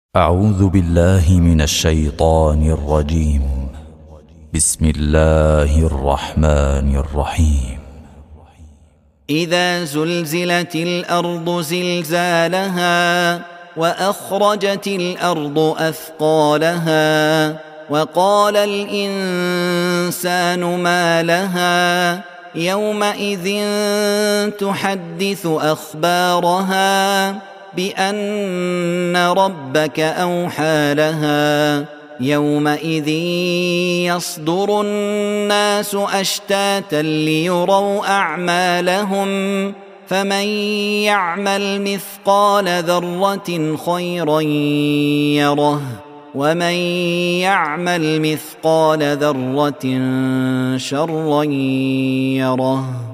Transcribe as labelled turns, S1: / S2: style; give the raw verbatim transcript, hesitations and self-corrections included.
S1: أعوذ بالله من الشيطان الرجيم. بسم الله الرحمن الرحيم.
S2: إذا زلزلت الأرض زلزالها وأخرجت الأرض أثقالها وقال الإنسان ما لها يومئذ تحدث أخبارها بأن ربك أوحى لها يومئذ يصدر الناس أشتاتا ليروا أعمالهم فمن يعمل مثقال ذرة خيرا يره ومن يعمل مثقال ذرة شرا يره.